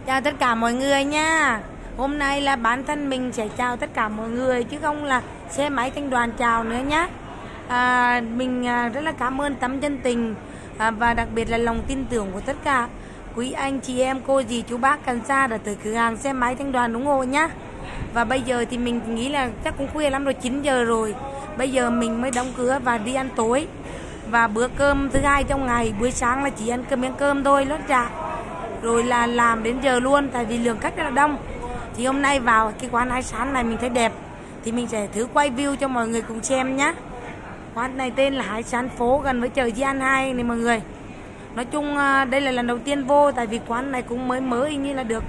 Chào tất cả mọi người nha. Hôm nay là bản thân mình sẽ chào tất cả mọi người chứ không là xe máy Thanh Đoàn chào nữa nhé. Mình rất là cảm ơn tấm chân tình và đặc biệt là lòng tin tưởng của tất cả quý anh chị em, cô dì, chú bác gần xa đã tới cửa hàng xe máy Thanh Đoàn ủng hộ nhá. Và bây giờ thì mình nghĩ là chắc cũng khuya lắm rồi, 9 giờ rồi. Bây giờ mình mới đóng cửa và đi ăn tối. Và bữa cơm thứ hai trong ngày, buổi sáng là chỉ ăn miếng cơm thôi, lót dạ. Rồi là làm đến giờ luôn, tại vì lượng khách rất là đông. Thì hôm nay vào cái quán hải sản này mình thấy đẹp, thì mình sẽ thử quay view cho mọi người cùng xem nhé. Quán này tên là Hải Sản Phố, gần với chợ Di An 2 này mọi người. Nói chung đây là lần đầu tiên vô, tại vì quán này cũng mới như là được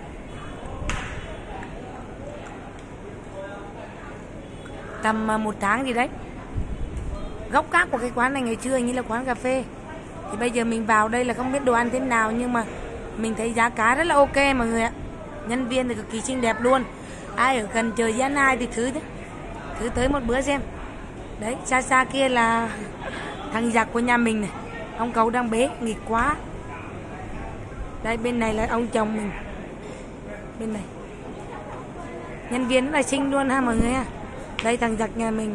tầm 1 tháng gì đấy. Góc khác của cái quán này ngày xưa như là quán cà phê. Thì bây giờ mình vào đây là không biết đồ ăn thế nào, nhưng mà mình thấy giá cá rất là ok mọi người ạ. Nhân viên thì cực kỳ xinh đẹp luôn. Ai ở gần chợ Di An 2 thì thử tới một bữa xem. Đấy, xa xa kia là thằng giặc của nhà mình này. Ông cậu đang bế, nghịch quá. Đây bên này là ông chồng mình. Bên này nhân viên rất là xinh luôn ha mọi người ha. Đây thằng giặc nhà mình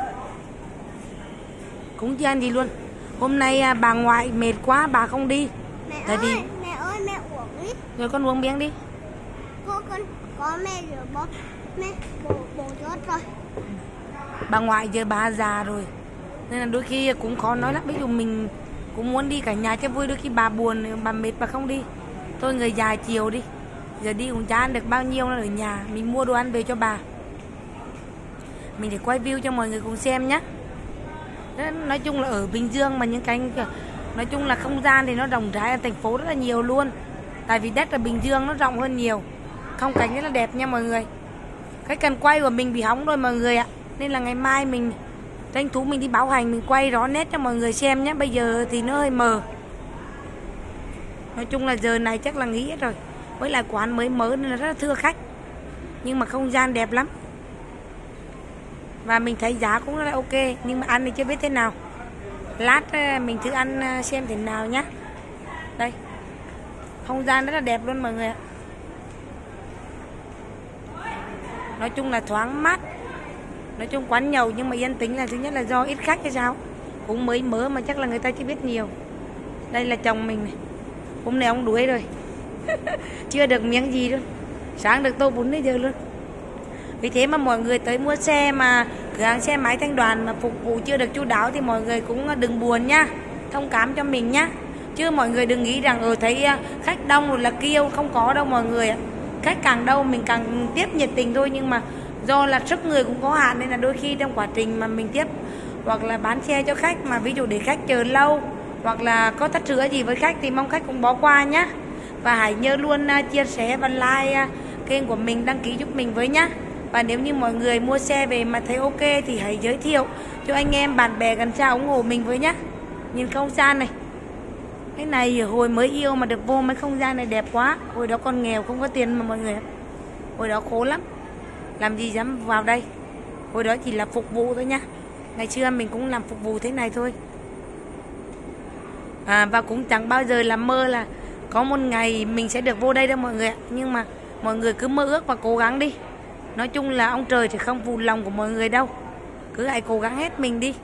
cũng chưa ăn gì luôn. Hôm nay bà ngoại mệt quá, bà không đi. Mẹ Tại vì... mẹ ơi, mẹ uống đi. Rồi con uống miếng đi. Con có mẹ rửa bát, mẹ bổ rớt rồi. Bà ngoại giờ bà già rồi, nên là đôi khi cũng khó nói lắm. Ví dụ mình cũng muốn đi cả nhà cho vui, đôi khi bà buồn, bà mệt bà không đi. Thôi người già chiều đi. Giờ đi cũng chả ăn được bao nhiêu, nó ở nhà. Mình mua đồ ăn về cho bà. Mình để quay view cho mọi người cùng xem nhé. Nói chung là ở Bình Dương mà những cái nói chung là không gian thì nó rộng rãi ở thành phố rất là nhiều luôn. Tại vì đất ở Bình Dương nó rộng hơn nhiều. Phong cảnh rất là đẹp nha mọi người. Cái cần quay của mình bị hỏng rồi mọi người ạ. Nên là ngày mai mình tranh thủ mình đi bảo hành, mình quay rõ nét cho mọi người xem nhé. Bây giờ thì nó hơi mờ. Nói chung là giờ này chắc là nghỉ hết rồi. Với lại quán mới mở nên là rất là thưa khách. Nhưng mà không gian đẹp lắm. Và mình thấy giá cũng rất là ok. Nhưng mà ăn thì chưa biết thế nào. Lát mình thử ăn xem thế nào nhé. Đây, không gian rất là đẹp luôn mọi người ạ. Nói chung là thoáng mát. Nói chung quán nhậu nhưng mà yên tĩnh là thứ nhất là do ít khách hay sao. Cũng mới mở mà chắc là người ta chưa biết nhiều. Đây là chồng mình này. Hôm nay ông đuối rồi. Chưa được miếng gì luôn. Sáng được tô bún đến giờ luôn. Vì thế mà mọi người tới mua xe mà cửa hàng xe máy Thanh Đoàn mà phục vụ chưa được chu đáo thì mọi người cũng đừng buồn nhá. Thông cảm cho mình nhá. Chứ mọi người đừng nghĩ rằng thấy khách đông rồi là kêu, không có đâu mọi người ạ. Khách càng đông mình càng tiếp nhiệt tình thôi, nhưng mà do là sức người cũng có hạn nên là đôi khi trong quá trình mà mình tiếp hoặc là bán xe cho khách mà ví dụ để khách chờ lâu hoặc là có thất sửa gì với khách thì mong khách cũng bỏ qua nhá. Và hãy nhớ luôn chia sẻ và like kênh của mình, đăng ký giúp mình với nhá. Và nếu như mọi người mua xe về mà thấy ok thì hãy giới thiệu cho anh em bạn bè gần xa ủng hộ mình với nhá. Nhìn không gian này. Cái này hồi mới yêu mà được vô mấy không gian này đẹp quá. Hồi đó còn nghèo không có tiền mà mọi người. Hồi đó khổ lắm. Làm gì dám vào đây. Hồi đó chỉ là phục vụ thôi nhá. Ngày xưa mình cũng làm phục vụ thế này thôi. Và cũng chẳng bao giờ là mơ là có một ngày mình sẽ được vô đây đâu mọi người ạ. Nhưng mà mọi người cứ mơ ước và cố gắng đi. Nói chung là ông trời thì không phụ lòng của mọi người đâu. Cứ hãy cố gắng hết mình đi.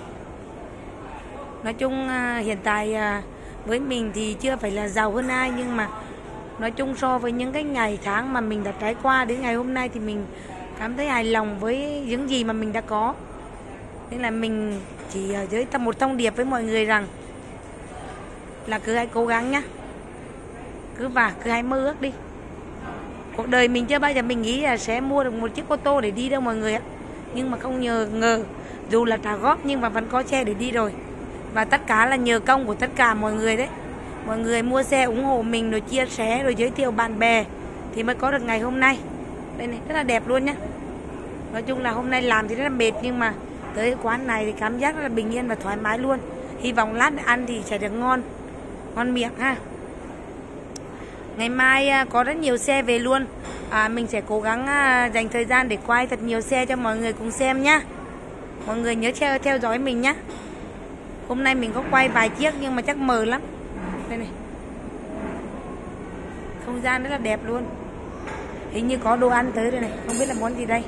Nói chung hiện tại với mình thì chưa phải là giàu hơn ai, nhưng mà nói chung so với những cái ngày tháng mà mình đã trải qua đến ngày hôm nay thì mình cảm thấy hài lòng với những gì mà mình đã có. Nên là mình chỉ giới thiệu một thông điệp với mọi người rằng là cứ hãy cố gắng nhá. Cứ hãy mơ ước đi. Cuộc đời mình chưa bao giờ mình nghĩ là sẽ mua được một chiếc ô tô để đi đâu mọi người ạ. Nhưng mà không ngờ dù là trả góp nhưng mà vẫn có xe để đi rồi. Và tất cả là nhờ công của tất cả mọi người đấy. Mọi người mua xe ủng hộ mình rồi chia sẻ rồi giới thiệu bạn bè thì mới có được ngày hôm nay. Đây này, rất là đẹp luôn nhá. Nói chung là hôm nay làm thì rất là mệt, nhưng mà tới quán này thì cảm giác rất là bình yên và thoải mái luôn. Hy vọng lát ăn thì sẽ được ngon miệng ha. Ngày mai có rất nhiều xe về luôn. Mình sẽ cố gắng dành thời gian để quay thật nhiều xe cho mọi người cùng xem nhá. Mọi người nhớ theo dõi mình nhá. Hôm nay mình có quay vài chiếc nhưng mà chắc mờ lắm. Đây này. Không gian rất là đẹp luôn. Hình như có đồ ăn tới rồi này, không biết là món gì đây.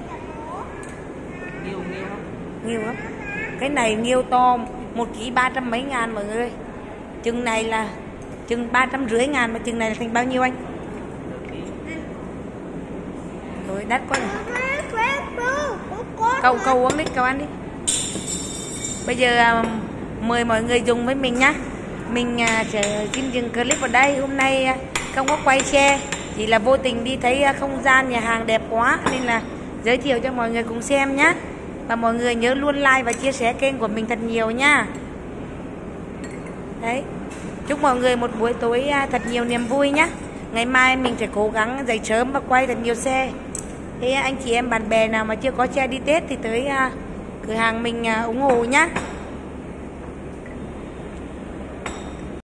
Nghêu lắm. Cái này nghêu to 1 kg 300 mấy ngàn mọi người. Chừng này là chừng 350 ngàn, mà chừng này là thành bao nhiêu anh? Rồi đắt quá rồi. Cậu uống đi, cậu ăn đi. Bây giờ mời mọi người dùng với mình nhá. Mình sẽ xin dừng clip ở đây. Hôm nay không có quay xe, chỉ là vô tình đi thấy không gian nhà hàng đẹp quá nên là giới thiệu cho mọi người cùng xem nhá. Và mọi người nhớ luôn like và chia sẻ kênh của mình thật nhiều nha. Đấy. Chúc mọi người một buổi tối thật nhiều niềm vui nhá. Ngày mai mình sẽ cố gắng dậy sớm và quay thật nhiều xe. Thế anh chị em bạn bè nào mà chưa có xe đi Tết thì tới cửa hàng mình ủng hộ nhá.